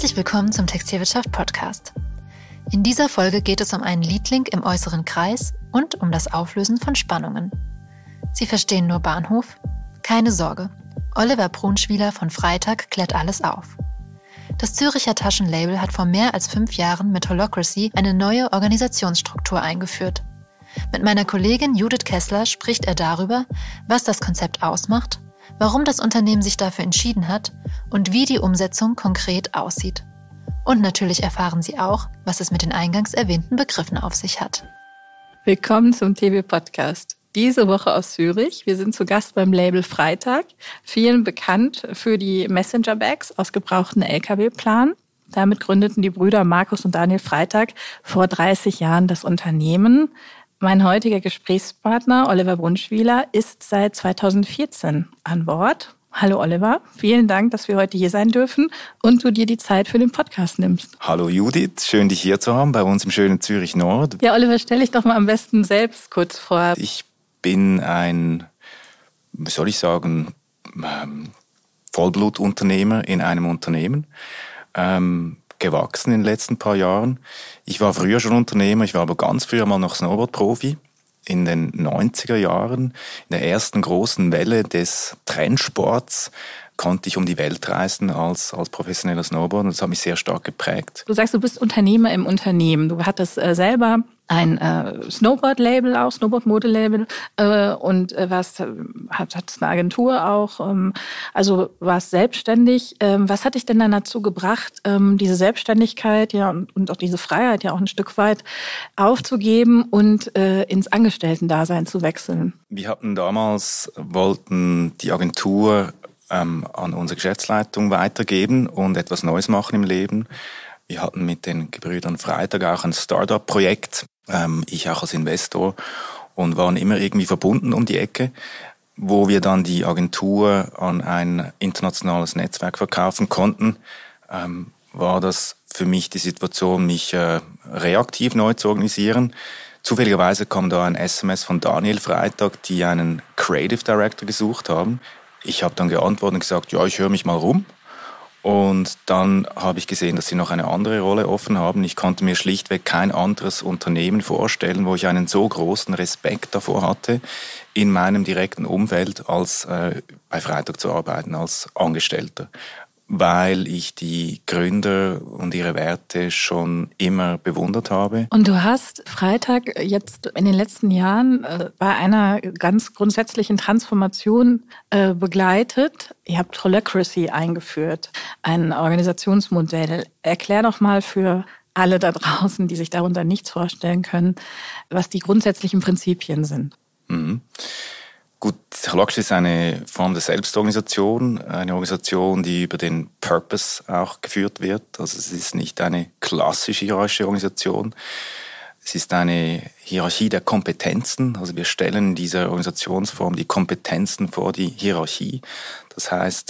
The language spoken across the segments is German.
Herzlich willkommen zum Textilwirtschaft-Podcast. In dieser Folge geht es um einen Leadlink im äußeren Kreis und um das Auflösen von Spannungen. Sie verstehen nur Bahnhof? Keine Sorge, Oliver Brunschwieler von Freytag klärt alles auf. Das Züricher Taschenlabel hat vor mehr als 5 Jahren mit Holacracy eine neue Organisationsstruktur eingeführt. Mit meiner Kollegin Judith Kessler spricht er darüber, was das Konzept ausmacht, warum das Unternehmen sich dafür entschieden hat und wie die Umsetzung konkret aussieht. Und natürlich erfahren Sie auch, was es mit den eingangs erwähnten Begriffen auf sich hat. Willkommen zum TV-Podcast. Diese Woche aus Zürich. Wir sind zu Gast beim Label Freytag, vielen bekannt für die Messenger-Bags aus gebrauchten LKW-Planen. Damit gründeten die Brüder Markus und Daniel Freytag vor 30 Jahren das Unternehmen. Mein heutiger Gesprächspartner, Oliver Brunschwieler, ist seit 2014 an Bord. Hallo Oliver, vielen Dank, dass wir heute hier sein dürfen und du dir die Zeit für den Podcast nimmst. Hallo Judith, schön dich hier zu haben bei uns im schönen Zürich Nord. Ja, Oliver, stell dich doch mal am besten selbst kurz vor. Ich bin ein, Vollblutunternehmer in einem Unternehmen. Gewachsen in den letzten paar Jahren. Ich war früher schon Unternehmer, ich war aber ganz früher mal noch Snowboard-Profi. In den 90er Jahren, in der ersten großen Welle des Trendsports, konnte ich um die Welt reisen als professioneller Snowboarder. Das hat mich sehr stark geprägt. Du sagst, du bist Unternehmer im Unternehmen. Du hattest selber ein Snowboard-Label auch, Snowboard-Mode-Label und hattest eine Agentur auch, also warst selbstständig. Was hat dich denn dann dazu gebracht, diese Selbstständigkeit ja und auch diese Freiheit ja auch ein Stück weit aufzugeben und ins Angestellten-Dasein zu wechseln? Wir wollten die Agentur an unsere Geschäftsleitung weitergeben und etwas Neues machen im Leben. Wir hatten mit den Gebrüdern Freytag auch ein Start-up-Projekt, ich auch als Investor, und waren immer irgendwie verbunden um die Ecke. Wo wir dann die Agentur an ein internationales Netzwerk verkaufen konnten, war das für mich die Situation, mich reaktiv neu zu organisieren. Zufälligerweise kam da ein SMS von Daniel Freytag, die einen Creative Director gesucht haben. Ich habe dann geantwortet und gesagt, ja, ich höre mich mal rum. Und dann habe ich gesehen, dass sie noch eine andere Rolle offen haben. Ich konnte mir schlichtweg kein anderes Unternehmen vorstellen, wo ich einen so großen Respekt davor hatte, in meinem direkten Umfeld als bei Freytag zu arbeiten, als Angestellter. Weil ich die Gründer und ihre Werte schon immer bewundert habe. Und du hast Freytag jetzt in den letzten Jahren bei einer ganz grundsätzlichen Transformation begleitet. Ihr habt Holacracy eingeführt, ein Organisationsmodell. Erklär doch mal für alle da draußen, die sich darunter nichts vorstellen können, was die grundsätzlichen Prinzipien sind. Mhm. Gut, Holacracy ist eine Form der Selbstorganisation, eine Organisation, die über den Purpose auch geführt wird. Also es ist nicht eine klassische hierarchische Organisation. Es ist eine Hierarchie der Kompetenzen. Also wir stellen in dieser Organisationsform die Kompetenzen vor die Hierarchie. Das heißt,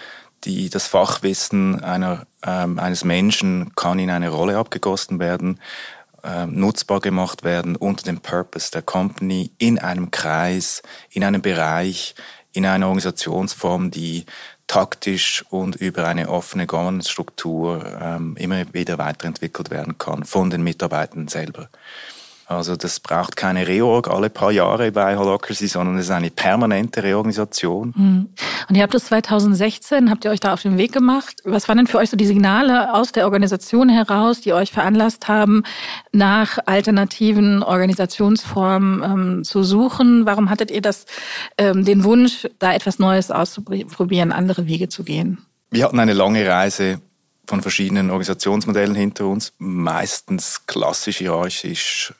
das Fachwissen eines Menschen kann in eine Rolle abgegossen werden, nutzbar gemacht werden unter dem Purpose der Company in einem Kreis, in einem Bereich, in einer Organisationsform, die taktisch und über eine offene Governance-Struktur immer wieder weiterentwickelt werden kann von den Mitarbeitern selber. Also das braucht keine Reorg alle paar Jahre bei Holacracy, sondern es ist eine permanente Reorganisation. Und ihr habt das 2016, habt ihr euch da auf den Weg gemacht. Was waren denn für euch so die Signale aus der Organisation heraus, die euch veranlasst haben, nach alternativen Organisationsformen zu suchen? Warum hattet ihr den Wunsch, da etwas Neues auszuprobieren, andere Wege zu gehen? Wir hatten eine lange Reise von verschiedenen Organisationsmodellen hinter uns, meistens klassisch hierarchisch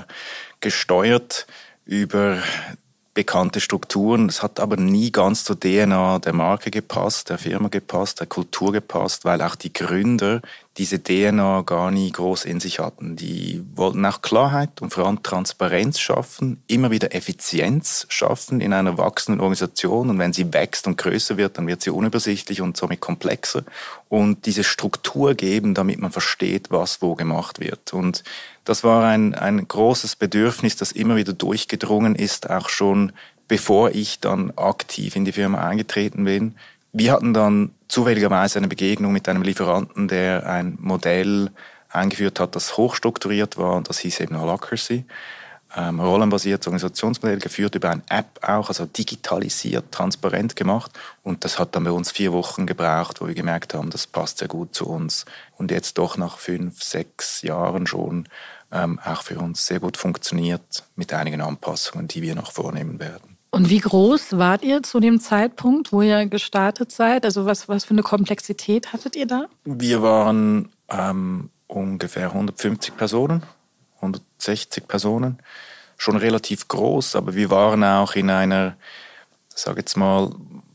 gesteuert über bekannte Strukturen. Es hat aber nie ganz zur DNA der Marke gepasst, der Firma gepasst, der Kultur gepasst, weil auch die Gründer diese DNA gar nie groß in sich hatten. Die wollten auch Klarheit und vor allem Transparenz schaffen, immer wieder Effizienz schaffen in einer wachsenden Organisation. Und wenn sie wächst und größer wird, dann wird sie unübersichtlich und somit komplexer. Und diese Struktur geben, damit man versteht, was wo gemacht wird. Und das war ein großes Bedürfnis, das immer wieder durchgedrungen ist, auch schon bevor ich dann aktiv in die Firma eingetreten bin. Wir hatten dann zufälligerweise eine Begegnung mit einem Lieferanten, der ein Modell eingeführt hat, das hochstrukturiert war, und das hieß eben Holacracy. Rollenbasiertes Organisationsmodell, geführt über eine App auch, also digitalisiert, transparent gemacht. Und das hat dann bei uns 4 Wochen gebraucht, wo wir gemerkt haben, das passt sehr gut zu uns. Und jetzt doch nach 5, 6 Jahren schon auch für uns sehr gut funktioniert, mit einigen Anpassungen, die wir noch vornehmen werden. Und wie groß wart ihr zu dem Zeitpunkt, wo ihr gestartet seid? Also was für eine Komplexität hattet ihr da? Wir waren ungefähr 150 Personen. 160 Personen, schon relativ groß, aber wir waren auch in einer, sage jetzt mal,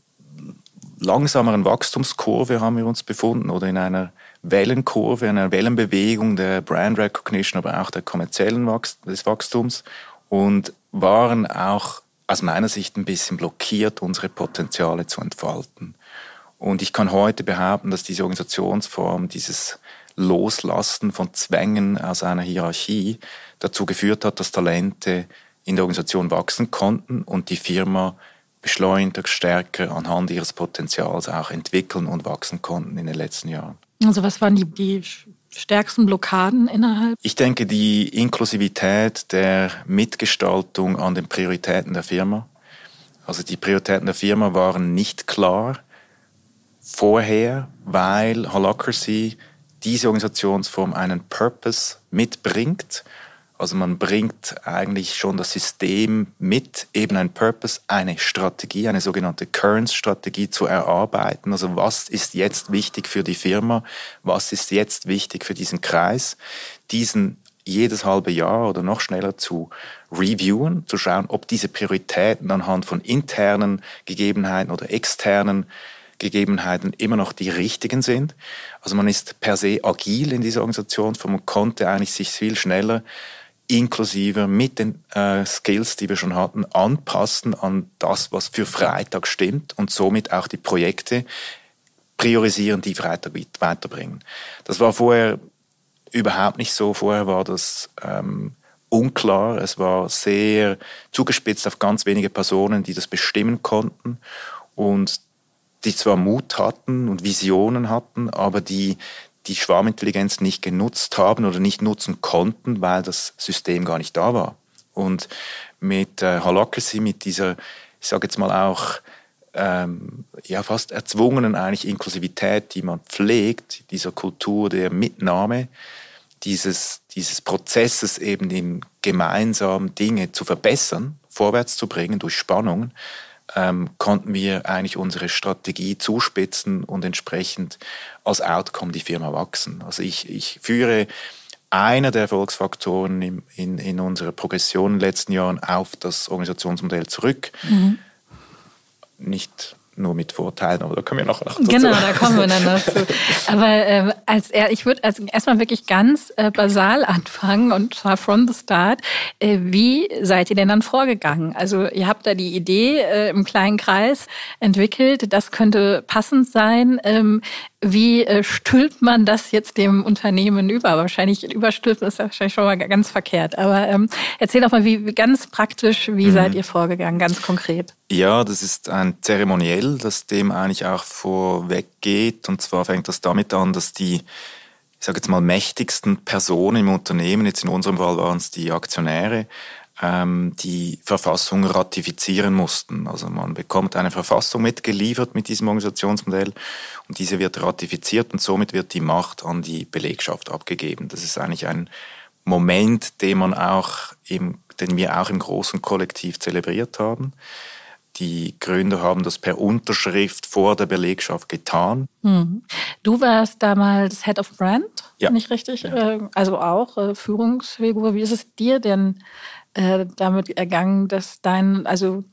langsameren Wachstumskurve haben wir uns befunden oder in einer Wellenkurve, einer Wellenbewegung der Brand Recognition, aber auch der kommerziellen des Wachstums und waren auch aus meiner Sicht ein bisschen blockiert, unsere Potenziale zu entfalten. Und ich kann heute behaupten, dass diese Organisationsform, dieses Loslassen von Zwängen aus einer Hierarchie dazu geführt hat, dass Talente in der Organisation wachsen konnten und die Firma beschleunigt, stärker anhand ihres Potenzials auch entwickeln und wachsen konnten in den letzten Jahren. Also was waren die stärksten Blockaden innerhalb? Ich denke, die Inklusivität der Mitgestaltung an den Prioritäten der Firma. Also die Prioritäten der Firma waren nicht klar vorher, weil Holacracy diese Organisationsform einen Purpose mitbringt. Also man bringt eigentlich schon das System mit, eben ein Purpose, eine Strategie, eine sogenannte Currents-Strategie zu erarbeiten. Also was ist jetzt wichtig für die Firma? Was ist jetzt wichtig für diesen Kreis? Diesen jedes halbe Jahr oder noch schneller zu reviewen, zu schauen, ob diese Prioritäten anhand von internen Gegebenheiten oder externen Gegebenheiten immer noch die richtigen sind. Also man ist per se agil in dieser Organisation, man konnte eigentlich sich viel schneller inklusiver mit den Skills, die wir schon hatten, anpassen an das, was für Freitag stimmt und somit auch die Projekte priorisieren, die Freitag weiterbringen. Das war vorher überhaupt nicht so. Vorher war das unklar. Es war sehr zugespitzt auf ganz wenige Personen, die das bestimmen konnten und die zwar Mut hatten und Visionen hatten, aber die Schwarmintelligenz nicht genutzt haben oder nicht nutzen konnten, weil das System gar nicht da war. Und mit Holacracy, mit dieser, ich sage jetzt mal auch, fast erzwungenen eigentlich Inklusivität, die man pflegt, dieser Kultur der Mitnahme, dieses Prozesses eben in gemeinsam Dinge zu verbessern, vorwärts zu bringen durch Spannungen, konnten wir eigentlich unsere Strategie zuspitzen und entsprechend als Outcome die Firma wachsen. Also ich führe einer der Erfolgsfaktoren in unserer Progression in den letzten Jahren auf das Organisationsmodell zurück. Mhm. Nicht nur mit Vorteilen, aber da kommen wir noch dazu. Genau, da kommen wir dann dazu. Aber ich würde erstmal wirklich ganz basal anfangen, und zwar from the start. Wie seid ihr denn dann vorgegangen? Also ihr habt da die Idee im kleinen Kreis entwickelt, das könnte passend sein. Wie stülpt man das jetzt dem Unternehmen über? Wahrscheinlich überstülpen ist wahrscheinlich schon mal ganz verkehrt. Aber erzähl doch mal, wie ganz praktisch, wie seid ihr vorgegangen, ganz konkret? Ja, das ist ein Zeremoniell, das dem eigentlich auch vorweggeht. Und zwar fängt das damit an, dass die, ich sage jetzt mal, mächtigsten Personen im Unternehmen, jetzt in unserem Fall waren es die Aktionäre, die Verfassung ratifizieren mussten. Also man bekommt eine Verfassung mitgeliefert mit diesem Organisationsmodell und diese wird ratifiziert und somit wird die Macht an die Belegschaft abgegeben. Das ist eigentlich ein Moment, den wir auch im großen Kollektiv zelebriert haben. Die Gründer haben das per Unterschrift vor der Belegschaft getan. Du warst damals Head of Brand, ja. Nicht richtig? Ja. Also auch Führungsfigur. Wie ist es dir denn damit ergangen, dass dein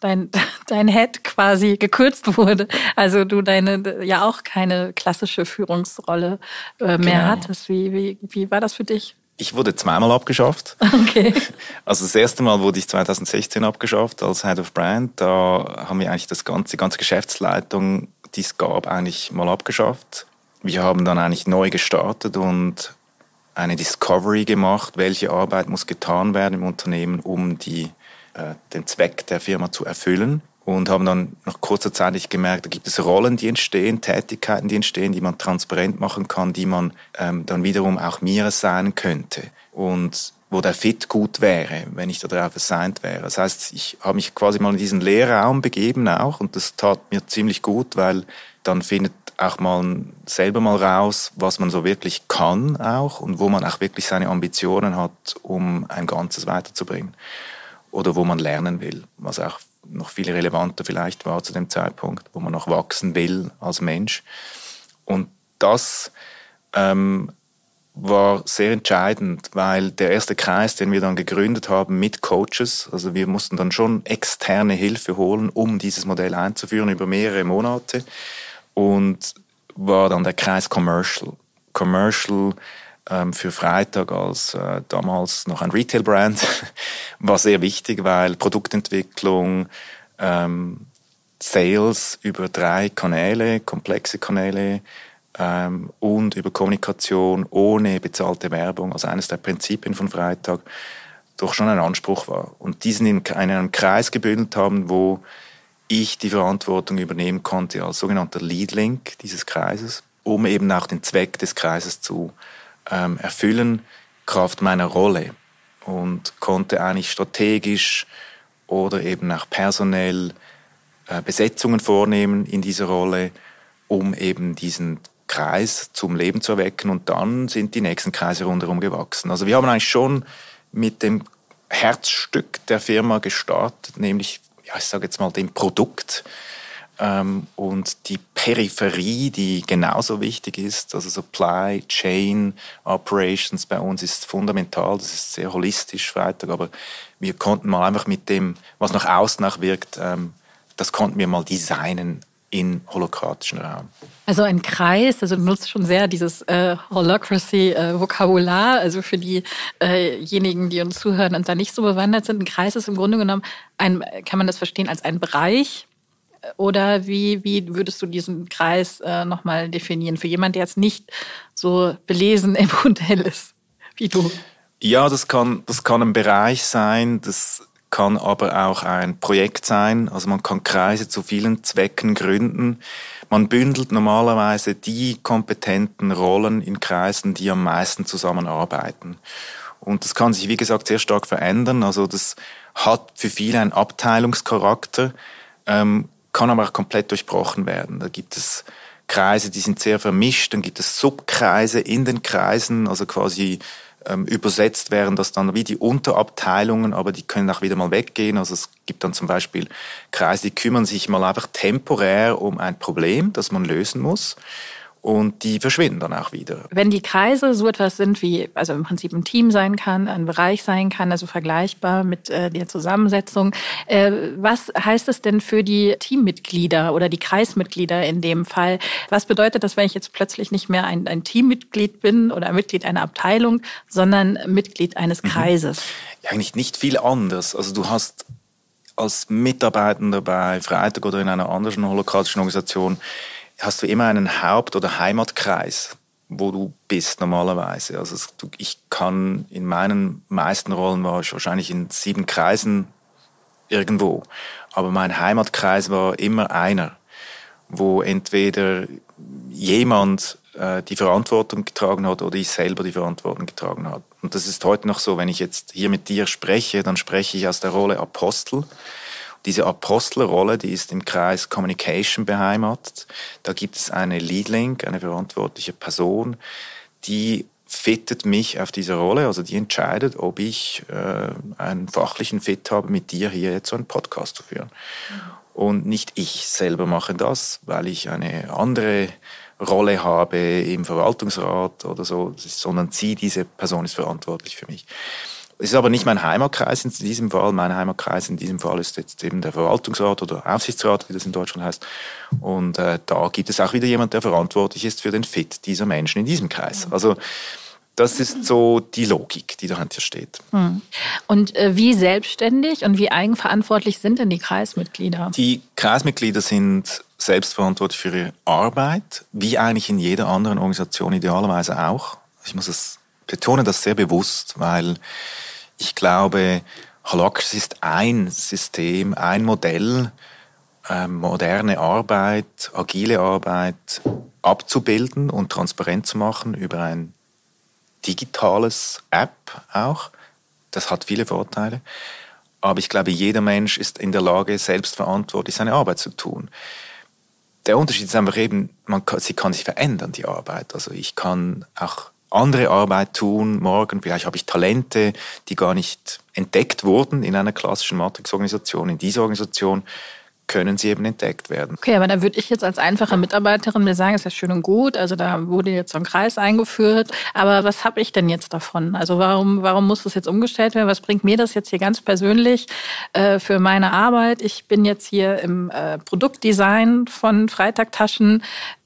Head quasi gekürzt wurde? Also du ja auch keine klassische Führungsrolle mehr hattest. Wie war das für dich? Ich wurde zweimal abgeschafft. Okay. Also das erste Mal wurde ich 2016 abgeschafft als Head of Brand. Da haben wir eigentlich die ganze Geschäftsleitung, die es gab, eigentlich mal abgeschafft. Wir haben dann eigentlich neu gestartet und eine Discovery gemacht, welche Arbeit muss getan werden im Unternehmen, um den Zweck der Firma zu erfüllen. und haben dann nach kurzer Zeit gemerkt, da gibt es Rollen, die entstehen, Tätigkeiten, die entstehen, die man transparent machen kann, die man dann wiederum auch mir sein könnte und wo der Fit gut wäre, wenn ich da drauf assigned wäre. Das heißt, ich habe mich quasi mal in diesen Lehrraum begeben auch und das tat mir ziemlich gut, weil dann findet auch mal selber mal raus, was man so wirklich kann auch und wo man auch wirklich seine Ambitionen hat, um ein Ganzes weiterzubringen oder wo man lernen will, was auch noch viel relevanter vielleicht war zu dem Zeitpunkt, wo man noch wachsen will als Mensch. Und das war sehr entscheidend, weil der erste Kreis, den wir dann gegründet haben mit Coaches, also wir mussten dann schon externe Hilfe holen, um dieses Modell einzuführen über mehrere Monate und war dann der Kreis Commercial. Commercial für Freitag als damals noch ein Retail-Brand war sehr wichtig, weil Produktentwicklung, Sales über 3 Kanäle, komplexe Kanäle, und über Kommunikation ohne bezahlte Werbung, also eines der Prinzipien von Freitag, doch schon ein Anspruch war. Und diesen in einem Kreis gebündelt haben, wo ich die Verantwortung übernehmen konnte als sogenannter Lead Link dieses Kreises, um eben auch den Zweck des Kreises zu erfüllen, Kraft meiner Rolle. Und konnte eigentlich strategisch oder eben auch personell Besetzungen vornehmen in dieser Rolle, um eben diesen Kreis zum Leben zu erwecken und dann sind die nächsten Kreise rundherum gewachsen. Also wir haben eigentlich schon mit dem Herzstück der Firma gestartet, nämlich, ja, ich sage jetzt mal, dem Produkt und die Peripherie, die genauso wichtig ist, also Supply Chain Operations bei uns ist fundamental, das ist sehr holistisch Freitag, aber wir konnten mal einfach mit dem, was nach außen nachwirkt, das konnten wir mal designen im holokratischen Raum. Also ein Kreis, also du nutzt schon sehr dieses Holacracy-Vokabular, also für diejenigen, die uns zuhören und da nicht so bewandert sind. Ein Kreis ist im Grunde genommen, kann man das verstehen als ein Bereich? Oder wie würdest du diesen Kreis nochmal definieren für jemanden, der jetzt nicht so belesen im Modell ist wie du? Ja, das kann ein Bereich sein, das kann aber auch ein Projekt sein. Also man kann Kreise zu vielen Zwecken gründen. Man bündelt normalerweise die kompetenten Rollen in Kreisen, die am meisten zusammenarbeiten. Und das kann sich, wie gesagt, sehr stark verändern. Also das hat für viele einen Abteilungscharakter, kann aber auch komplett durchbrochen werden. Da gibt es Kreise, die sind sehr vermischt. Dann gibt es Subkreise in den Kreisen, also quasi übersetzt wären das dann wie die Unterabteilungen, aber die können auch wieder mal weggehen. Also es gibt dann zum Beispiel Kreise, die kümmern sich mal einfach temporär um ein Problem, das man lösen muss. Und die verschwinden dann auch wieder. Wenn die Kreise so etwas sind wie, also im Prinzip ein Team sein kann, ein Bereich sein kann, also vergleichbar mit der Zusammensetzung, was heißt es denn für die Teammitglieder oder die Kreismitglieder in dem Fall? Was bedeutet das, wenn ich jetzt plötzlich nicht mehr ein Teammitglied bin oder Mitglied einer Abteilung, sondern Mitglied eines Kreises? Ja, eigentlich nicht viel anders. Also du hast als Mitarbeitender bei Freitag oder in einer anderen holokratischen Organisation hast du immer einen Haupt- oder Heimatkreis, wo du bist normalerweise. Also ich kann in meinen meisten Rollen war ich wahrscheinlich in 7 Kreisen irgendwo. Aber mein Heimatkreis war immer einer, wo entweder jemand die Verantwortung getragen hat oder ich selber die Verantwortung getragen habe. Und das ist heute noch so, wenn ich jetzt hier mit dir spreche, dann spreche ich aus der Rolle Apostel. Diese Apostelrolle, die ist im Kreis Communication beheimatet. Da gibt es eine Lead Link, eine verantwortliche Person, die fittet mich auf diese Rolle, also die entscheidet, ob ich einen fachlichen Fit habe, mit dir hier jetzt so einen Podcast zu führen. Und nicht ich selber mache das, weil ich eine andere Rolle habe im Verwaltungsrat oder so, sondern diese Person ist verantwortlich für mich. Es ist aber nicht mein Heimatkreis in diesem Fall. Mein Heimatkreis in diesem Fall ist jetzt eben der Verwaltungsrat oder Aufsichtsrat, wie das in Deutschland heißt. Und da gibt es auch wieder jemand, der verantwortlich ist für den Fit dieser Menschen in diesem Kreis. Also das ist so die Logik, die dahinter steht. Und wie selbstständig und wie eigenverantwortlich sind denn die Kreismitglieder? Die Kreismitglieder sind selbstverantwortlich für ihre Arbeit, wie eigentlich in jeder anderen Organisation idealerweise auch. Ich betone das sehr bewusst, weil ich glaube, Holacracy ist ein System, ein Modell, moderne Arbeit, agile Arbeit abzubilden und transparent zu machen über ein digitales App auch. Das hat viele Vorteile. Aber ich glaube, jeder Mensch ist in der Lage, selbstverantwortlich seine Arbeit zu tun. Der Unterschied ist einfach eben, sie kann sich verändern, die Arbeit. Also ich kann auch andere Arbeit tun, morgen vielleicht habe ich Talente, die gar nicht entdeckt wurden in einer klassischen Matrix-Organisation. In dieser Organisation können sie eben entdeckt werden. Okay, aber da würde ich jetzt als einfache Mitarbeiterin mir sagen, ist ja schön und gut, also da wurde jetzt so ein Kreis eingeführt, aber was habe ich denn jetzt davon? Also warum muss das jetzt umgestellt werden? Was bringt mir das jetzt hier ganz persönlich für meine Arbeit? Ich bin jetzt hier im Produktdesign von Freitag-Taschen.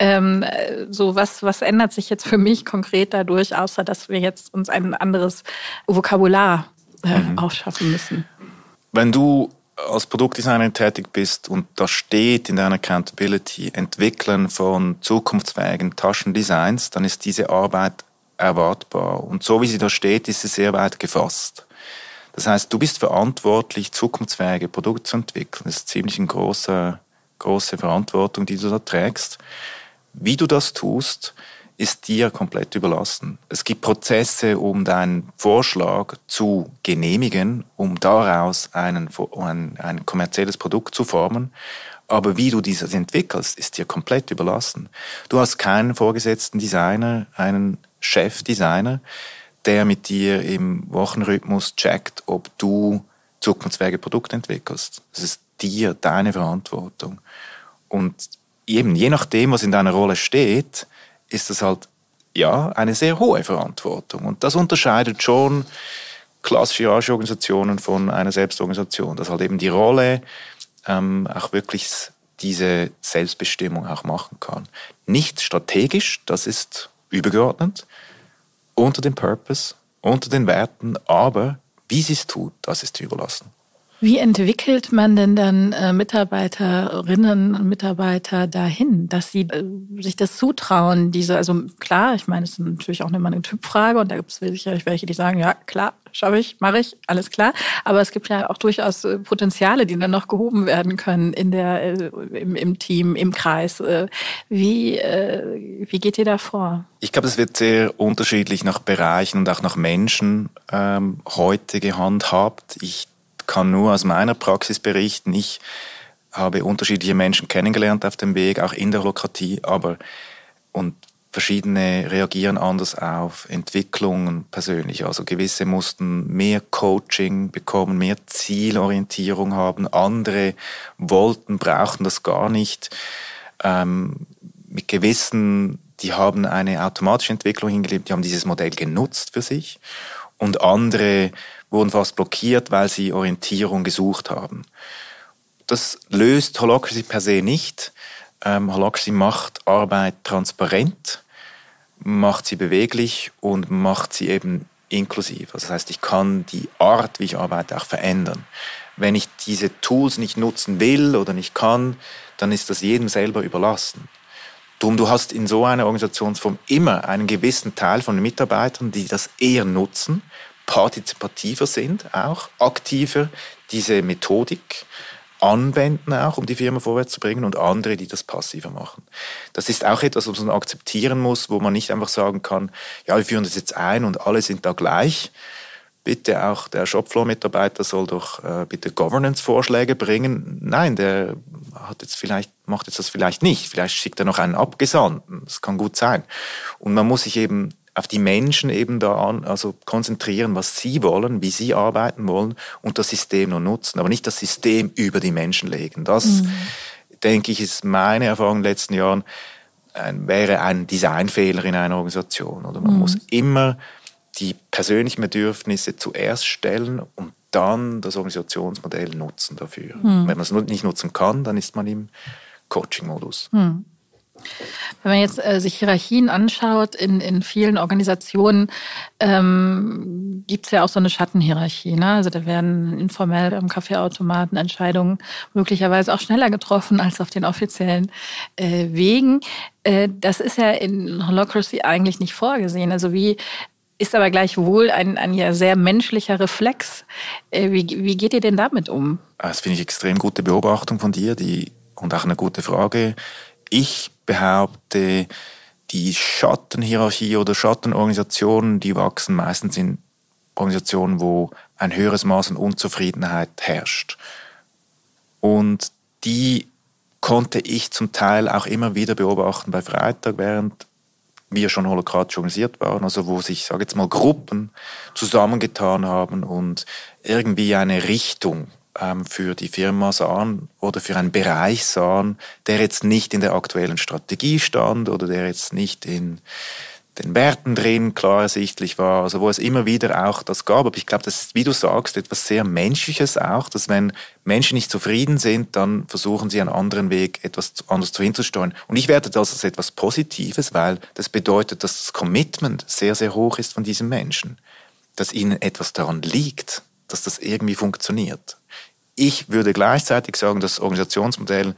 Was ändert sich jetzt für mich konkret dadurch, außer dass wir jetzt uns ein anderes Vokabular ausschaffen müssen? Wenn du als Produktdesigner tätig bist und da steht in deiner Accountability Entwickeln von zukunftsfähigen Taschendesigns, dann ist diese Arbeit erwartbar. Und so wie sie da steht, ist sie sehr weit gefasst. Das heißt, du bist verantwortlich, zukunftsfähige Produkte zu entwickeln. Das ist ziemlich eine große Verantwortung, die du da trägst. Wie du das tust, ist dir komplett überlassen. Es gibt Prozesse, um deinen Vorschlag zu genehmigen, um daraus ein kommerzielles Produkt zu formen. Aber wie du dieses entwickelst, ist dir komplett überlassen. Du hast keinen vorgesetzten Designer, einen Chefdesigner, der mit dir im Wochenrhythmus checkt, ob du zukunftsfähige Produkte entwickelst. Das ist dir, deine Verantwortung. Und eben, je nachdem, was in deiner Rolle steht, ist das halt, ja, eine sehr hohe Verantwortung. Und das unterscheidet schon klassische Organisationen von einer Selbstorganisation, dass halt eben die Rolle auch wirklich diese Selbstbestimmung auch machen kann. Nicht strategisch, das ist übergeordnet, unter dem Purpose, unter den Werten, aber wie sie es tut, das ist überlassen. Wie entwickelt man denn dann Mitarbeiterinnen und Mitarbeiter dahin, dass sie sich das zutrauen? Also klar, ich meine, es ist natürlich auch immer eine Typfrage und da gibt es sicherlich welche, die sagen, ja klar, schaffe ich, mache ich, alles klar. Aber es gibt ja auch durchaus Potenziale, die dann noch gehoben werden können im Team, im Kreis. Wie geht ihr da vor? Ich glaube, es wird sehr unterschiedlich nach Bereichen und auch nach Menschen heute gehandhabt. Ich kann nur aus meiner Praxis berichten. Ich habe unterschiedliche Menschen kennengelernt auf dem Weg, auch in der Holacratie, und verschiedene reagieren anders auf Entwicklungen persönlich. Also gewisse mussten mehr Coaching bekommen, mehr Zielorientierung haben. Andere brauchten das gar nicht. Mit gewissen, die haben eine automatische Entwicklung hingelebt, die haben dieses Modell genutzt für sich. Und andere wurden fast blockiert, weil sie Orientierung gesucht haben. Das löst Holacracy per se nicht. Holacracy macht Arbeit transparent, macht sie beweglich und macht sie eben inklusiv. Also das heißt, ich kann die Art, wie ich arbeite, auch verändern. Wenn ich diese Tools nicht nutzen will oder nicht kann, dann ist das jedem selber überlassen. Du hast in so einer Organisationsform immer einen gewissen Teil von den Mitarbeitern, die das eher nutzen, partizipativer sind, auch aktiver diese Methodik anwenden, auch um die Firma vorwärts zu bringen, und andere, die das passiver machen. Das ist auch etwas, was man akzeptieren muss, wo man nicht einfach sagen kann, ja, wir führen das jetzt ein und alle sind da gleich. Bitte auch der Shopfloor-Mitarbeiter soll doch bitte Governance-Vorschläge bringen. Nein, der macht jetzt das vielleicht nicht. Vielleicht schickt er noch einen Abgesandten. Das kann gut sein. Und man muss sich eben auf die Menschen eben konzentrieren, was sie wollen, wie sie arbeiten wollen und das System nur nutzen, aber nicht das System über die Menschen legen. Das, denke ich, ist meine Erfahrung in den letzten Jahren, wäre ein Designfehler in einer Organisation. Oder man muss immer die persönlichen Bedürfnisse zuerst stellen und dann das Organisationsmodell nutzen dafür. Wenn man es nicht nutzen kann, dann ist man im Coaching-Modus. Wenn man jetzt sich Hierarchien anschaut, in vielen Organisationen gibt es ja auch so eine Schattenhierarchie. Ne? Also da werden informell am Kaffeeautomaten Entscheidungen möglicherweise auch schneller getroffen als auf den offiziellen Wegen. Das ist ja in Holacracy eigentlich nicht vorgesehen. Also wie ist aber gleichwohl ein ja sehr menschlicher Reflex. Wie geht ihr denn damit um? Das finde ich extrem gute Beobachtung von dir, die und auch eine gute Frage. Ich behaupte, die Schattenhierarchie oder Schattenorganisationen, die wachsen meistens in Organisationen, wo ein höheres Maß an Unzufriedenheit herrscht. Und die konnte ich zum Teil auch immer wieder beobachten bei Freitag, während wir schon holokratisch organisiert waren, also wo sich, sage jetzt mal, Gruppen zusammengetan haben und irgendwie eine Richtung für die Firma sahen oder für einen Bereich sahen, der jetzt nicht in der aktuellen Strategie stand oder der jetzt nicht in den Werten drin klar ersichtlich war, also wo es immer wieder auch das gab. Aber ich glaube, das ist, wie du sagst, etwas sehr Menschliches auch, dass wenn Menschen nicht zufrieden sind, dann versuchen sie einen anderen Weg, etwas anderes zu hinzusteuern. Und ich werte das als etwas Positives, weil das bedeutet, dass das Commitment sehr, sehr hoch ist von diesen Menschen, dass ihnen etwas daran liegt, dass das irgendwie funktioniert. Ich würde gleichzeitig sagen, dass das Organisationsmodell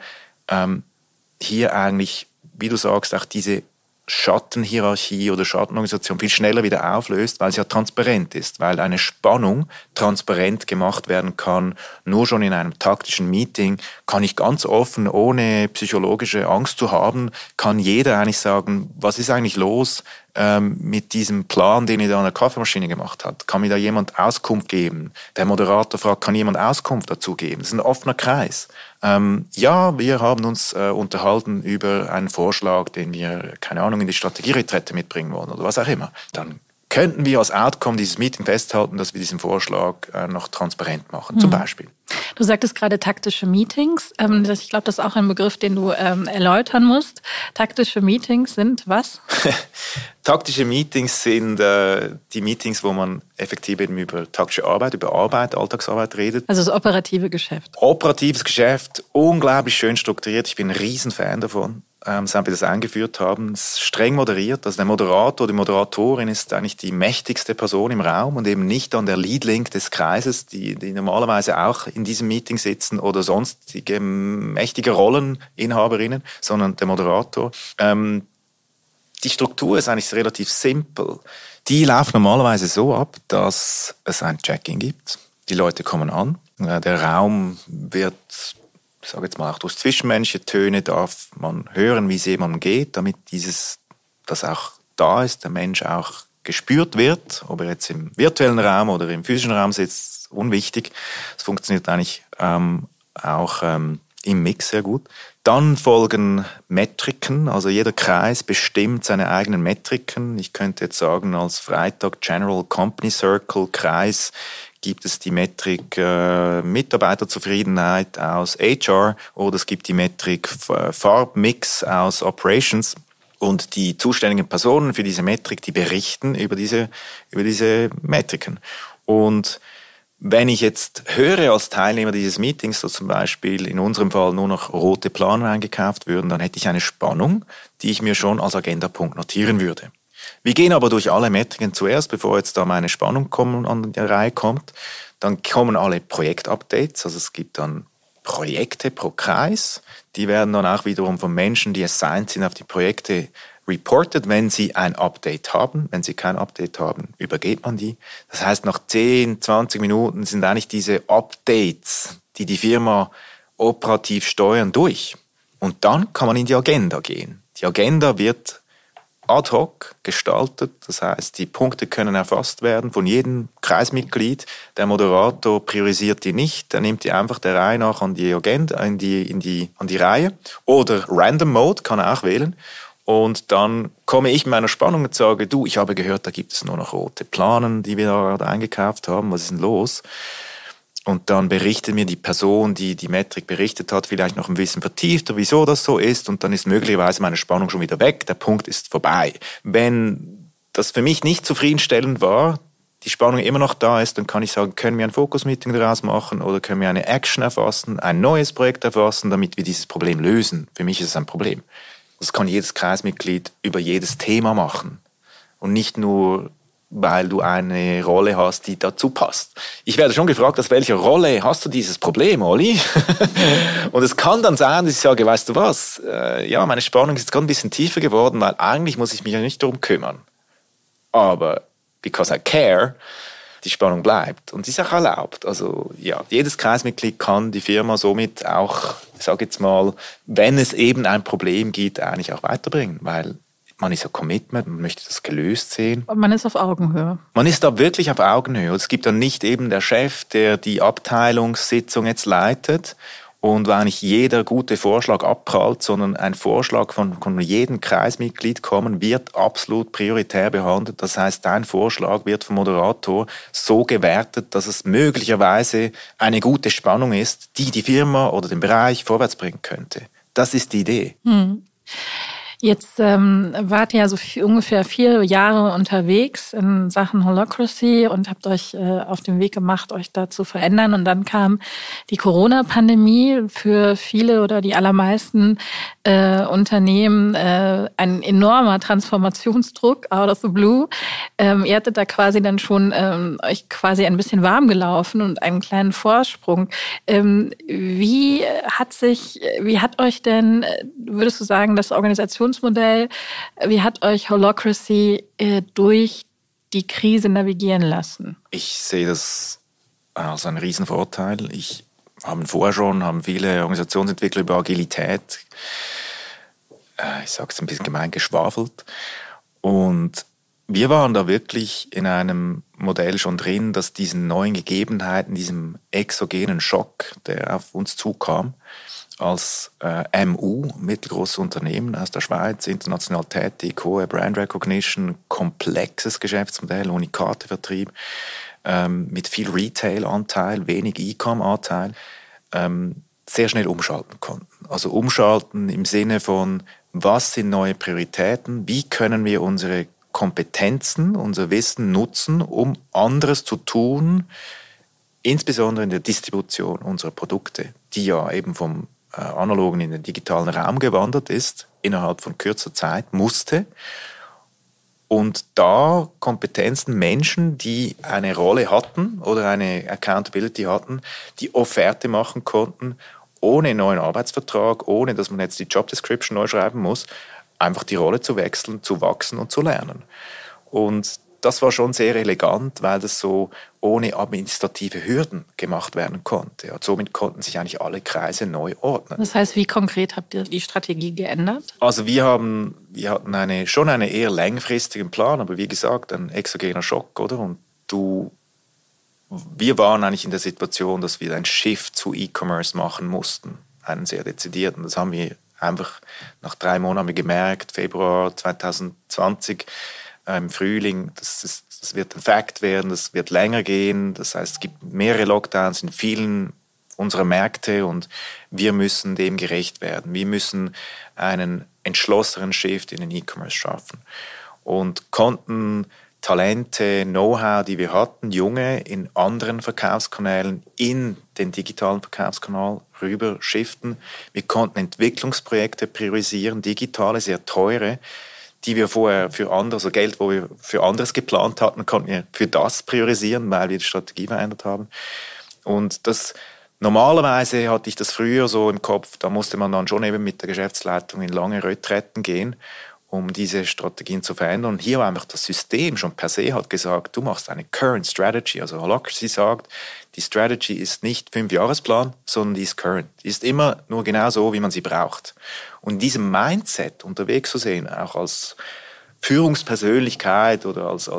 hier eigentlich, wie du sagst, auch diese Schattenhierarchie oder Schattenorganisation viel schneller wieder auflöst, weil sie ja transparent ist, weil eine Spannung transparent gemacht werden kann. Nur schon in einem taktischen Meeting kann ich ganz offen, ohne psychologische Angst zu haben, kann jeder eigentlich sagen, was ist eigentlich los mit diesem Plan, den ihr da an der Kaffeemaschine gemacht habt? Kann mir da jemand Auskunft geben? Der Moderator fragt, kann jemand Auskunft dazu geben? Das ist ein offener Kreis. Ja, wir haben uns unterhalten über einen Vorschlag, den wir, keine Ahnung, in die Strategieretrette mitbringen wollen oder was auch immer. Dann könnten wir als Outcome dieses Meeting festhalten, dass wir diesen Vorschlag noch transparent machen, zum Beispiel. Du sagtest gerade taktische Meetings. Ich glaube, das ist auch ein Begriff, den du erläutern musst. Taktische Meetings sind was? Taktische Meetings sind die Meetings, wo man effektiv eben über taktische Arbeit, über Arbeit, Alltagsarbeit redet. Also das operative Geschäft. Operatives Geschäft, unglaublich schön strukturiert. Ich bin ein Riesenfan davon. Seit wir das eingeführt haben, ist streng moderiert. Also der Moderator, die Moderatorin ist eigentlich die mächtigste Person im Raum und eben nicht an der Lead-Link des Kreises, die normalerweise auch in diesem Meeting sitzen oder sonstige mächtige Rolleninhaberinnen, sondern der Moderator. Die Struktur ist eigentlich relativ simpel. Die läuft normalerweise so ab, dass es ein Check-in gibt. Die Leute kommen an. Der Raum wird, ich sage jetzt mal, auch durch zwischenmenschliche Töne darf man hören, wie es jemandem geht, damit das auch da ist, der Mensch auch gespürt wird, ob er jetzt im virtuellen Raum oder im physischen Raum sitzt, unwichtig. Es funktioniert eigentlich auch im Mix sehr gut. Dann folgen Metriken, also jeder Kreis bestimmt seine eigenen Metriken. Ich könnte jetzt sagen, als Freitag General Company Circle Kreis gibt es die Metrik Mitarbeiterzufriedenheit aus HR oder es gibt die Metrik Farbmix aus Operations. Und die zuständigen Personen für diese Metrik, die berichten über diese Metriken. Und wenn ich jetzt höre als Teilnehmer dieses Meetings, so zum Beispiel in unserem Fall nur noch rote Planer eingekauft würden, dann hätte ich eine Spannung, die ich mir schon als Agendapunkt notieren würde. Wir gehen aber durch alle Metriken zuerst, bevor jetzt da meine Spannung an die Reihe kommt. Dann kommen alle Projektupdates, also es gibt dann Projekte pro Kreis. Die werden dann auch wiederum von Menschen, die assigned sind auf die Projekte, reported, wenn sie ein Update haben. Wenn sie kein Update haben, übergeht man die. Das heißt, nach 10, 20 Minuten sind eigentlich diese Updates, die die Firma operativ steuern, durch. Und dann kann man in die Agenda gehen. Die Agenda wird ad hoc gestaltet. Das heißt, die Punkte können erfasst werden von jedem Kreismitglied. Der Moderator priorisiert die nicht. Er nimmt die einfach der Reihe nach an die Agenda, an die Reihe. Oder Random Mode kann er auch wählen. Und dann komme ich mit meiner Spannung und sage, du, ich habe gehört, da gibt es nur noch rote Planen, die wir da gerade eingekauft haben. Was ist denn los? Und dann berichtet mir die Person, die die Metrik berichtet hat, vielleicht noch ein bisschen vertiefter, wieso das so ist. Und dann ist möglicherweise meine Spannung schon wieder weg. Der Punkt ist vorbei. Wenn das für mich nicht zufriedenstellend war, die Spannung immer noch da ist, dann kann ich sagen, können wir ein Focus-Meeting daraus machen oder können wir eine Action erfassen, ein neues Projekt erfassen, damit wir dieses Problem lösen. Für mich ist es ein Problem. Das kann jedes Kreismitglied über jedes Thema machen. Und nicht nur, weil du eine Rolle hast, die dazu passt. Ich werde schon gefragt, aus welcher Rolle hast du dieses Problem, Olli? Und es kann dann sein, dass ich sage, weißt du was, ja, meine Spannung ist jetzt gerade ein bisschen tiefer geworden, weil eigentlich muss ich mich ja nicht darum kümmern. Aber because I care, die Spannung bleibt. Und die ist auch erlaubt. Also ja, jedes Kreismitglied kann die Firma somit auch, ich sage jetzt mal, wenn es eben ein Problem gibt, eigentlich auch weiterbringen, weil man ist ja commitment, man möchte das gelöst sehen. Und man ist auf Augenhöhe. Man ist da wirklich auf Augenhöhe. Es gibt dann nicht eben der Chef, der die Abteilungssitzung jetzt leitet und wo eigentlich jeder gute Vorschlag abprallt, sondern ein Vorschlag von jedem Kreismitglied kommen, wird absolut prioritär behandelt. Das heißt, dein Vorschlag wird vom Moderator so gewertet, dass es möglicherweise eine gute Spannung ist, die Firma oder den Bereich vorwärts bringen könnte. Das ist die Idee. Jetzt wart ihr ja so ungefähr 4 Jahre unterwegs in Sachen Holacracy und habt euch auf den Weg gemacht, euch da zu verändern. Und dann kam die Corona-Pandemie, für viele oder die allermeisten Unternehmen ein enormer Transformationsdruck out of the blue. Ihr hattet da quasi dann schon euch quasi ein bisschen warm gelaufen und einen kleinen Vorsprung. Wie hat euch denn, würdest du sagen, das Organisationsmodell, wie hat euch Holacracy durch die Krise navigieren lassen? Ich sehe das als einen riesen Vorteil. Haben viele Organisationsentwickler über Agilität, ich sage es ein bisschen gemein, geschwafelt. Und wir waren da wirklich in einem Modell schon drin, dass diesen neuen Gegebenheiten, diesem exogenen Schock, der auf uns zukam, als MU, mittelgroßes Unternehmen aus der Schweiz, international tätig, hohe Brand Recognition, komplexes Geschäftsmodell, Unikate-Vertrieb, mit viel Retail-Anteil, wenig E-Com-Anteil, sehr schnell umschalten konnten. Also umschalten im Sinne von, was sind neue Prioritäten, wie können wir unsere Kompetenzen, unser Wissen nutzen, um anderes zu tun, insbesondere in der Distribution unserer Produkte, die ja eben vom analogen in den digitalen Raum gewandert ist, innerhalb von kürzer Zeit musste. Und da Kompetenzen, Menschen, die eine Rolle hatten oder eine Accountability hatten, die Offerte machen konnten, ohne neuen Arbeitsvertrag, ohne dass man jetzt die Job Description neu schreiben muss, einfach die Rolle zu wechseln, zu wachsen und zu lernen. Und das war schon sehr elegant, weil das so ohne administrative Hürden gemacht werden konnte. Und somit konnten sich eigentlich alle Kreise neu ordnen. Das heißt, wie konkret habt ihr die Strategie geändert? Also wir hatten schon einen eher längerfristigen Plan, aber wie gesagt, ein exogener Schock, oder? Und wir waren eigentlich in der Situation, dass wir einen Shift zu E-Commerce machen mussten, einen sehr dezidierten. Das haben wir einfach nach 3 Monaten gemerkt, Februar 2020, im Frühling, das wird ein Fakt werden, das wird länger gehen. Das heißt, es gibt mehrere Lockdowns in vielen unserer Märkte und wir müssen dem gerecht werden. Wir müssen einen entschlossenen Shift in den E-Commerce schaffen und konnten Talente, Know-how, die wir hatten, Junge in anderen Verkaufskanälen in den digitalen Verkaufskanal rüber shiften. Wir konnten Entwicklungsprojekte priorisieren, digitale, sehr teure, die wir vorher für andere, also Geld, wo wir für anderes geplant hatten, konnten wir für das priorisieren, weil wir die Strategie verändert haben. Und normalerweise hatte ich das früher so im Kopf, da musste man dann schon eben mit der Geschäftsleitung in lange Retretten gehen, um diese Strategien zu verändern. Und hier war einfach das System schon per se hat gesagt, du machst eine Current Strategy. Also Holacracy sagt, die Strategy ist nicht 5-Jahresplan, sondern die ist current. Die ist immer nur genau so, wie man sie braucht. Und in diesem Mindset unterwegs zu sehen, auch als Führungspersönlichkeit oder als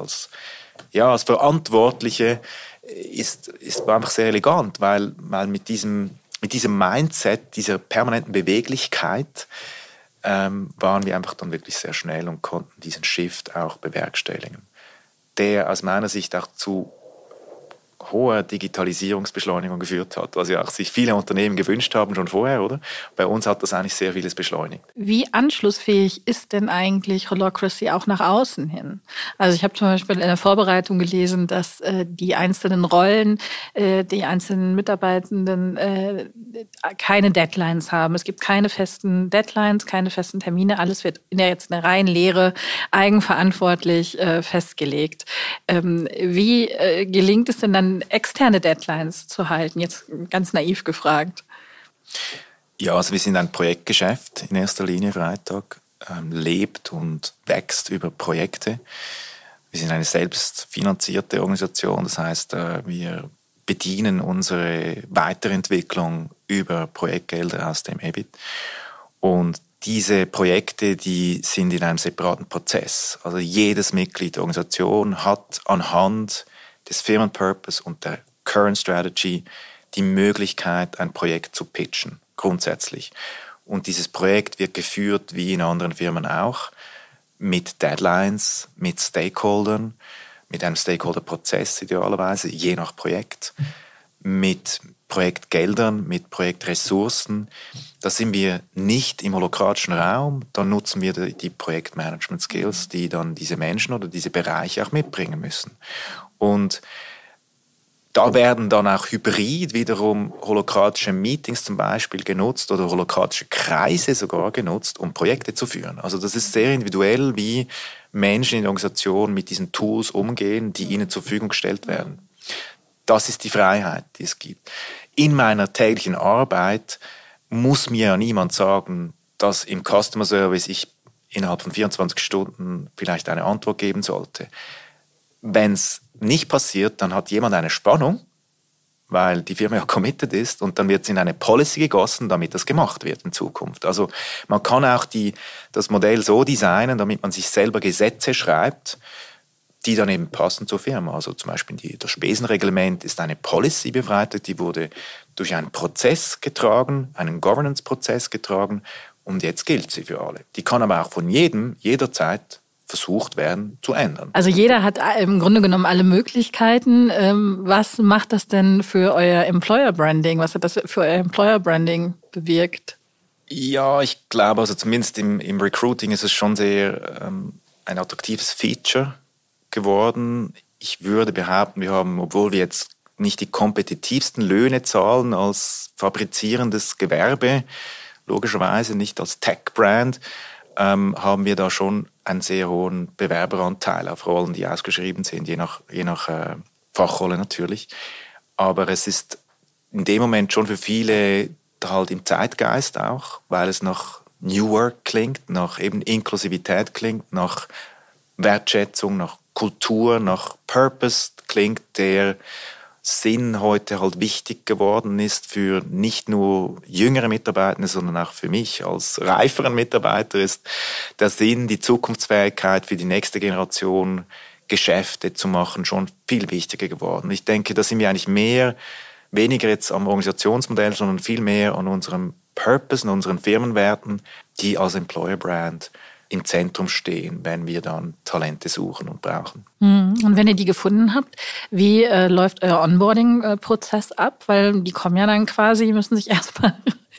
Verantwortliche, war einfach sehr elegant, weil mit diesem Mindset, dieser permanenten Beweglichkeit, waren wir einfach dann wirklich sehr schnell und konnten diesen Shift auch bewerkstelligen, der aus meiner Sicht auch zu hoher Digitalisierungsbeschleunigung geführt hat, was ja auch sich viele Unternehmen gewünscht haben schon vorher, oder? Bei uns hat das eigentlich sehr vieles beschleunigt. Wie anschlussfähig ist denn eigentlich Holacracy auch nach außen hin? Also ich habe zum Beispiel in der Vorbereitung gelesen, dass die einzelnen Rollen, die einzelnen Mitarbeitenden keine Deadlines haben. Es gibt keine festen Deadlines, keine festen Termine. Alles wird in der reinen Lehre eigenverantwortlich festgelegt. Wie gelingt es denn dann, externe Deadlines zu halten? Jetzt ganz naiv gefragt. Ja, also wir sind ein Projektgeschäft in erster Linie. Freitag lebt und wächst über Projekte. Wir sind eine selbstfinanzierte Organisation, das heißt, wir bedienen unsere Weiterentwicklung über Projektgelder aus dem EBIT. Und diese Projekte, die sind in einem separaten Prozess. Also jedes Mitglied der Organisation hat anhand des Firmenpurpose und der Current Strategy die Möglichkeit, ein Projekt zu pitchen, grundsätzlich. Und dieses Projekt wird geführt, wie in anderen Firmen auch, mit Deadlines, mit Stakeholdern, mit einem Stakeholder-Prozess idealerweise, je nach Projekt, mit Projektgeldern, mit Projektressourcen. Da sind wir nicht im holokratischen Raum, da nutzen wir die Projektmanagement-Skills, die dann diese Menschen oder diese Bereiche auch mitbringen müssen. Und da werden dann auch hybrid wiederum holokratische Meetings zum Beispiel genutzt oder holokratische Kreise sogar genutzt, um Projekte zu führen. Also das ist sehr individuell, wie Menschen in der Organisation mit diesen Tools umgehen, die ihnen zur Verfügung gestellt werden. Das ist die Freiheit, die es gibt. In meiner täglichen Arbeit muss mir ja niemand sagen, dass im Customer Service ich innerhalb von 24 Stunden vielleicht eine Antwort geben sollte. Wenn es nicht passiert, dann hat jemand eine Spannung, weil die Firma ja committed ist und dann wird es in eine Policy gegossen, damit das gemacht wird in Zukunft. Also man kann auch das Modell so designen, damit man sich selber Gesetze schreibt, die dann eben passen zur Firma. Also zum Beispiel das Spesenreglement ist eine Policy befreit, die wurde durch einen Prozess getragen, einen Governance-Prozess getragen und jetzt gilt sie für alle. Die kann aber auch von jedem, jederzeit versucht werden zu ändern. Also jeder hat im Grunde genommen alle Möglichkeiten. Was macht das denn für euer Employer Branding? Was hat das für euer Employer Branding bewirkt? Ja, ich glaube, also zumindest im Recruiting ist es schon sehr ein attraktives Feature geworden. Ich würde behaupten, wir haben, obwohl wir jetzt nicht die kompetitivsten Löhne zahlen als fabrizierendes Gewerbe, logischerweise nicht als Tech-Brand, haben wir da schon einen sehr hohen Bewerberanteil auf Rollen, die ausgeschrieben sind, je nach Fachrolle natürlich. Aber es ist in dem Moment schon für viele halt im Zeitgeist auch, weil es nach New Work klingt, nach eben Inklusivität klingt, nach Wertschätzung, nach Kultur, nach Purpose klingt, der Sinn heute halt wichtig geworden ist für nicht nur jüngere Mitarbeiter, sondern auch für mich als reiferen Mitarbeiter ist der Sinn, die Zukunftsfähigkeit für die nächste Generation Geschäfte zu machen, schon viel wichtiger geworden. Ich denke, da sind wir eigentlich weniger jetzt am Organisationsmodell, sondern viel mehr an unserem Purpose, an unseren Firmenwerten, die als Employer Brand im Zentrum stehen, wenn wir dann Talente suchen und brauchen. Und wenn ihr die gefunden habt, wie läuft euer Onboarding-Prozess ab? Weil die kommen ja dann quasi, müssen sich erstmal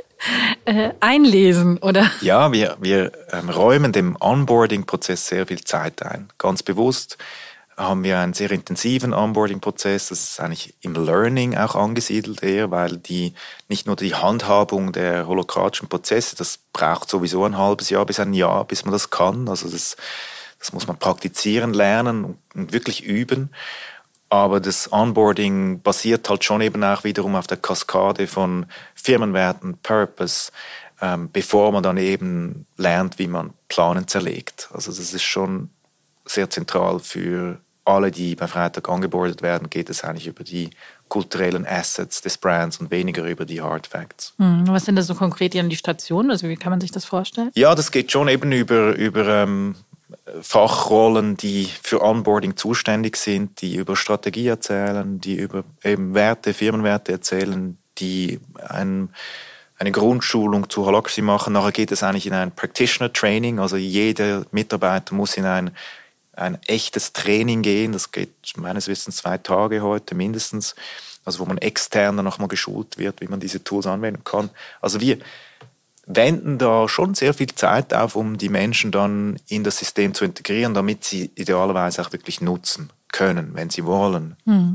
einlesen, oder? Ja, wir räumen dem Onboarding-Prozess sehr viel Zeit ein. Ganz bewusst haben wir einen sehr intensiven Onboarding-Prozess. Das ist eigentlich im Learning auch angesiedelt eher, weil nicht nur die Handhabung der holokratischen Prozesse, das braucht sowieso ein halbes Jahr bis ein Jahr, bis man das kann. Also das muss man praktizieren, lernen und wirklich üben. Aber das Onboarding basiert halt schon eben auch wiederum auf der Kaskade von Firmenwerten, Purpose, bevor man dann eben lernt, wie man Planen zerlegt. Also das ist schon sehr zentral für alle, die bei Freitag angeboardet werden, geht es eigentlich über die kulturellen Assets des Brands und weniger über die Hard Facts. Was sind das so konkret die Stationen? Also wie kann man sich das vorstellen? Ja, das geht schon eben über Fachrollen, die für Onboarding zuständig sind, die über Strategie erzählen, die über eben Werte, Firmenwerte erzählen, die eine Grundschulung zu Holacracy machen. Nachher geht es eigentlich in ein Practitioner-Training, also jeder Mitarbeiter muss in ein echtes Training gehen. Das geht meines Wissens 2 Tage heute mindestens, also wo man extern dann nochmal geschult wird, wie man diese Tools anwenden kann. Also wir wenden da schon sehr viel Zeit auf, um die Menschen dann in das System zu integrieren, damit sie idealerweise auch wirklich nutzen können, wenn sie wollen.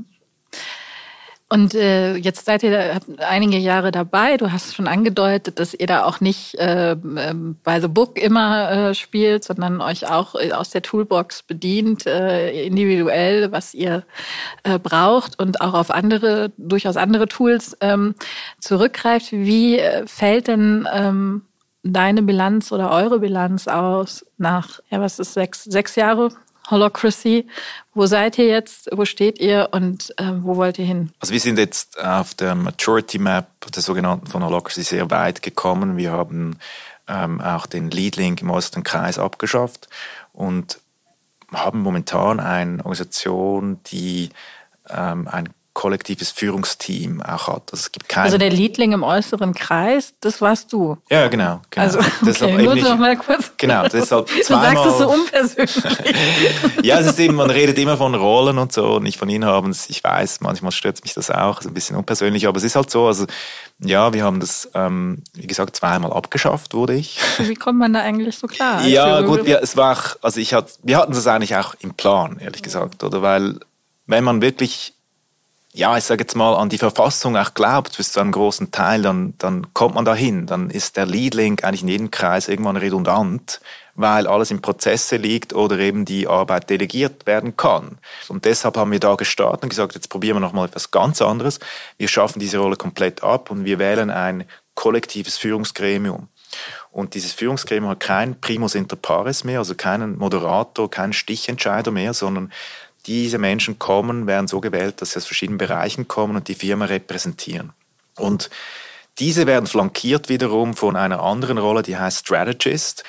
Und jetzt seid ihr einige Jahre dabei. Du hast schon angedeutet, dass ihr da auch nicht by the book immer spielt, sondern euch auch aus der Toolbox bedient, individuell, was ihr braucht und auch auf durchaus andere Tools zurückgreift. Wie fällt denn deine Bilanz oder eure Bilanz aus nach, was ist 6 Jahre Holacracy. Wo seid ihr jetzt? Wo steht ihr und wo wollt ihr hin? Also wir sind jetzt auf der Maturity Map der sogenannten von Holacracy sehr weit gekommen. Wir haben auch den Lead Link im äußeren Kreis abgeschafft und haben momentan eine Organisation, die ein kollektives Führungsteam auch hat. Also, es gibt also der Liedling im äußeren Kreis, das warst du? Ja, genau. Also, okay, nur noch mal kurz. Genau, deshalb zweimal. Du sagst es so unpersönlich. Ja, es ist eben, man redet immer von Rollen und so, und nicht von Inhabern. Ich weiß, manchmal stört mich das auch, ist ein bisschen unpersönlich, aber es ist halt so, also, ja, wir haben das, wie gesagt, zweimal abgeschafft, wurde ich. Wie kommt man da eigentlich so klar? Ja, gut, es war auch, also wir hatten das eigentlich auch im Plan, ehrlich gesagt, oder? Weil, wenn man wirklich, ja, ich sage jetzt mal, an die Verfassung auch glaubt, bis zu einem großen Teil, dann kommt man dahin. Dann ist der Lead Link eigentlich in jedem Kreis irgendwann redundant, weil alles in Prozesse liegt oder eben die Arbeit delegiert werden kann. Und deshalb haben wir da gestartet und gesagt, jetzt probieren wir nochmal etwas ganz anderes. Wir schaffen diese Rolle komplett ab und wir wählen ein kollektives Führungsgremium. Und dieses Führungsgremium hat kein Primus inter pares mehr, also keinen Moderator, keinen Stichentscheider mehr, sondern diese Menschen werden so gewählt, dass sie aus verschiedenen Bereichen kommen und die Firma repräsentieren. Und diese werden flankiert wiederum von einer anderen Rolle, die heißt Strategist,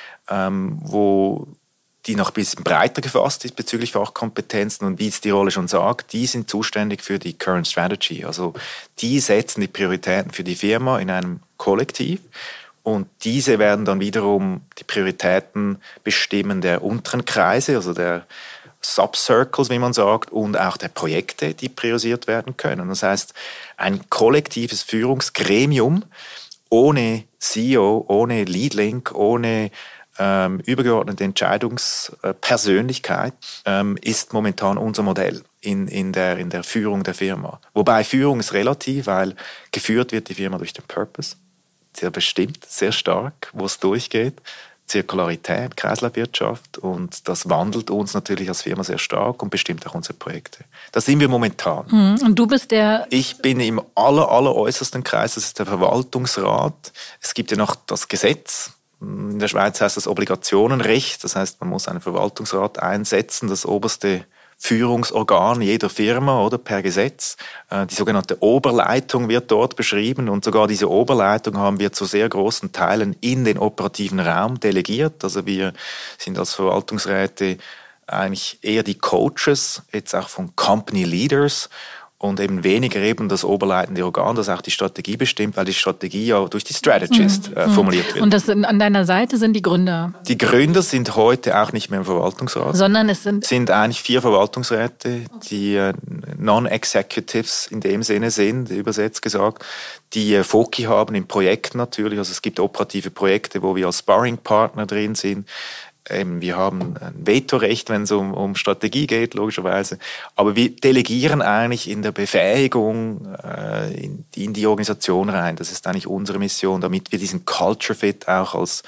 wo die noch ein bisschen breiter gefasst ist bezüglich Fachkompetenzen und wie es die Rolle schon sagt, die sind zuständig für die Current Strategy. Also die setzen die Prioritäten für die Firma in einem Kollektiv. Und diese werden dann wiederum die Prioritäten bestimmen der unteren Kreise, also der Subcircles, wie man sagt, und auch der Projekte, die priorisiert werden können. Das heißt, ein kollektives Führungsgremium ohne CEO, ohne Lead Link, ohne übergeordnete Entscheidungspersönlichkeit ist momentan unser Modell in der Führung der Firma. Wobei Führung ist relativ, weil geführt wird die Firma durch den Purpose. Sehr bestimmt, sehr stark, wo es durchgeht. Zirkularität, Kreislaufwirtschaft, und das wandelt uns natürlich als Firma sehr stark und bestimmt auch unsere Projekte. Da sind wir momentan. Und du bist Ich bin im äußersten Kreis, das ist der Verwaltungsrat. Es gibt ja noch das Gesetz. In der Schweiz heißt das Obligationenrecht, das heißt, man muss einen Verwaltungsrat einsetzen, das oberste Führungsorgan jeder Firma, oder, per Gesetz. Die sogenannte Oberleitung wird dort beschrieben, und sogar diese Oberleitung haben wir zu sehr großen Teilen in den operativen Raum delegiert. Also wir sind als Verwaltungsräte eigentlich eher die Coaches, jetzt auch von Company Leaders, und eben weniger eben das oberleitende Organ, das auch die Strategie bestimmt, weil die Strategie ja durch die Strategist formuliert wird. Und an deiner Seite sind die Gründer? Die Gründer sind heute auch nicht mehr im Verwaltungsrat. Sondern es sind eigentlich 4 Verwaltungsräte, die Non-Executives in dem Sinne sind, übersetzt gesagt, die Foki haben in Projekten natürlich. Also es gibt operative Projekte, wo wir als Sparring-Partner drin sind. Wir haben ein Vetorecht, wenn es um Strategie geht, logischerweise. Aber wir delegieren eigentlich in der Befähigung in die Organisation rein. Das ist eigentlich unsere Mission, damit wir diesen Culture Fit auch als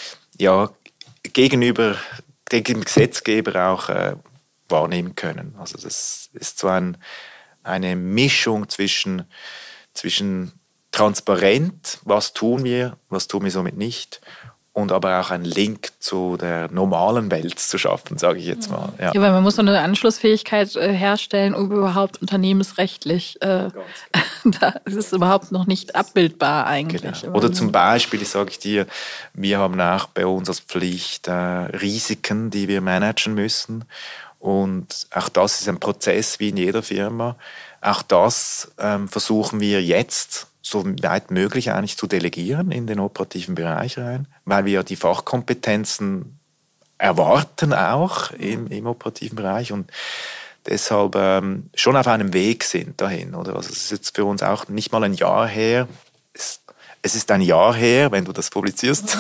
gegenüber dem Gesetzgeber auch wahrnehmen können. Also das ist so eine Mischung zwischen transparent, was tun wir somit nicht, und aber auch einen Link zu der normalen Welt zu schaffen, sage ich jetzt mal. Ja, weil man muss so eine Anschlussfähigkeit herstellen, um überhaupt unternehmensrechtlich, da ist es überhaupt noch nicht abbildbar eigentlich. Genau. Oder zum Beispiel, sage ich dir, wir haben auch bei uns als Pflicht Risiken, die wir managen müssen. Und auch das ist ein Prozess wie in jeder Firma. Auch das versuchen wir jetzt so weit möglich eigentlich zu delegieren in den operativen Bereich rein, weil wir ja die Fachkompetenzen erwarten auch im operativen Bereich und deshalb schon auf einem Weg sind dahin. Oder? Also es ist jetzt für uns auch nicht mal ein Jahr her. Es ist ein Jahr her, wenn du das publizierst,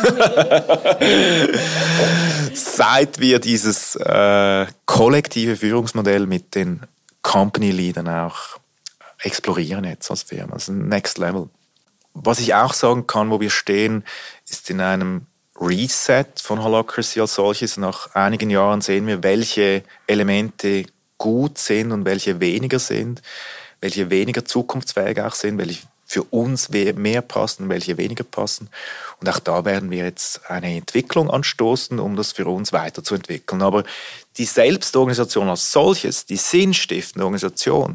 seit wir dieses kollektive Führungsmodell mit den Company Leadern auch explorieren jetzt als Firma. Das ist ein Next Level. Was ich auch sagen kann, wo wir stehen, ist in einem Reset von Holacracy als solches. Nach einigen Jahren sehen wir, welche Elemente gut sind und welche weniger sind, welche weniger zukunftsfähig auch sind, für uns mehr passen, welche weniger passen. Und auch da werden wir jetzt eine Entwicklung anstoßen, um das für uns weiterzuentwickeln. Aber die Selbstorganisation als solches, die sinnstiftende Organisation,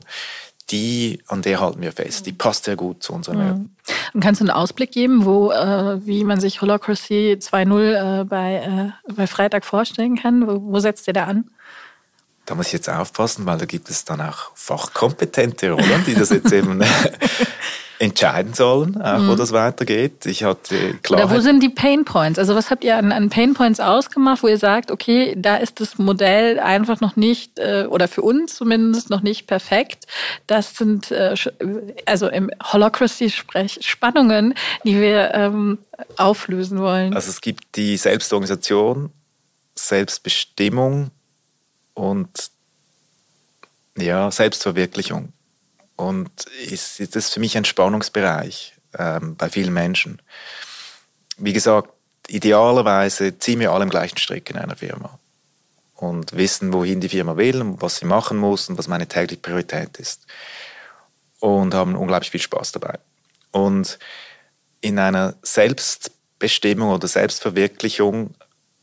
an der halten wir fest. Die passt sehr gut zu unseren Werten. Und kannst du einen Ausblick geben, wie man sich Holacracy 2.0 bei Freitag vorstellen kann? Wo setzt ihr da an? Da muss ich jetzt aufpassen, weil da gibt es dann auch fachkompetente Rollen, die das jetzt eben entscheiden sollen, auch wo das weitergeht. Ich hatte Klarheit. Oder wo sind die Pain Points? Also was habt ihr an Pain Points ausgemacht, wo ihr sagt, okay, da ist das Modell einfach noch nicht, oder für uns zumindest noch nicht perfekt. Das sind also im Holacracy-Sprech Spannungen, die wir auflösen wollen. Also es gibt die Selbstorganisation, Selbstbestimmung und Selbstverwirklichung. Und das ist für mich ein Spannungsbereich bei vielen Menschen. Wie gesagt, idealerweise ziehen wir alle im gleichen Strick in einer Firma und wissen, wohin die Firma will und was sie machen muss und was meine tägliche Priorität ist. Und haben unglaublich viel Spaß dabei. Und in einer Selbstbestimmung oder Selbstverwirklichung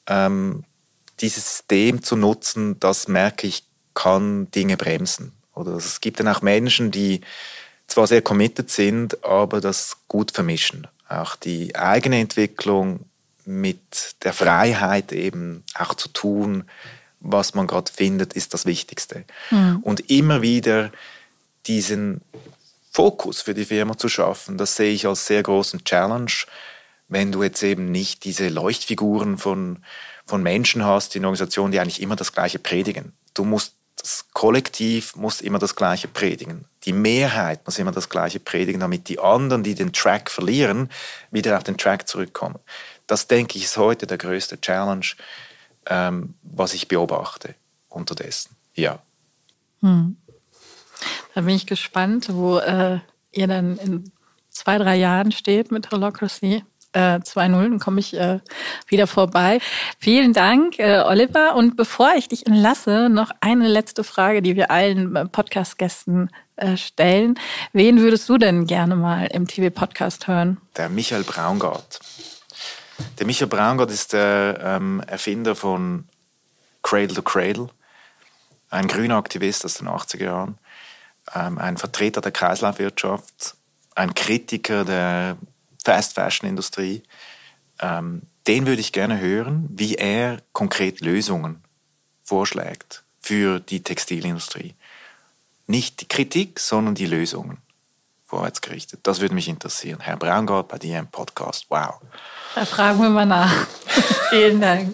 dieses System zu nutzen, das merke ich, kann Dinge bremsen. Oder es gibt dann auch Menschen, die zwar sehr committed sind, aber das gut vermischen. Auch die eigene Entwicklung mit der Freiheit eben auch zu tun, was man gerade findet, ist das Wichtigste. Und immer wieder diesen Fokus für die Firma zu schaffen, das sehe ich als sehr großen Challenge, wenn du jetzt eben nicht diese Leuchtfiguren von Menschen hast in Organisationen, die eigentlich immer das Gleiche predigen. Das Kollektiv muss immer das Gleiche predigen. Die Mehrheit muss immer das Gleiche predigen, damit die anderen, die den Track verlieren, wieder auf den Track zurückkommen. Das, denke ich, ist heute der größte Challenge, was ich beobachte unterdessen. Ja. Da bin ich gespannt, wo ihr dann in 2-3 Jahren steht mit Holacracy 2.0, dann komme ich wieder vorbei. Vielen Dank, Oliver. Und bevor ich dich entlasse, noch eine letzte Frage, die wir allen Podcast-Gästen stellen. Wen würdest du denn gerne mal im TV-Podcast hören? Der Michael Braungart. Der Michael Braungart ist der Erfinder von Cradle to Cradle, ein grüner Aktivist aus den 80er Jahren, ein Vertreter der Kreislaufwirtschaft, ein Kritiker der Fast-Fashion-Industrie. Den würde ich gerne hören, wie er konkret Lösungen vorschlägt für die Textilindustrie. Nicht die Kritik, sondern die Lösungen vorwärts gerichtet. Das würde mich interessieren. Herr Braungart bei dir im Podcast. Wow. Da fragen wir mal nach. Vielen Dank.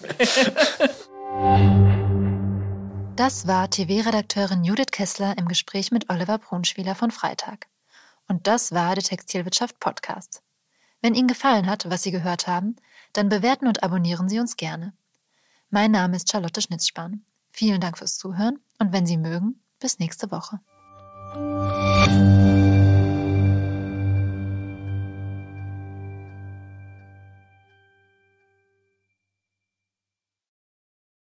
Das war TV-Redakteurin Judith Kessler im Gespräch mit Oliver Brunschwieler von Freitag. Und das war der Textilwirtschaft Podcast. Wenn Ihnen gefallen hat, was Sie gehört haben, dann bewerten und abonnieren Sie uns gerne. Mein Name ist Charlotte Schnitzspahn. Vielen Dank fürs Zuhören und wenn Sie mögen, bis nächste Woche.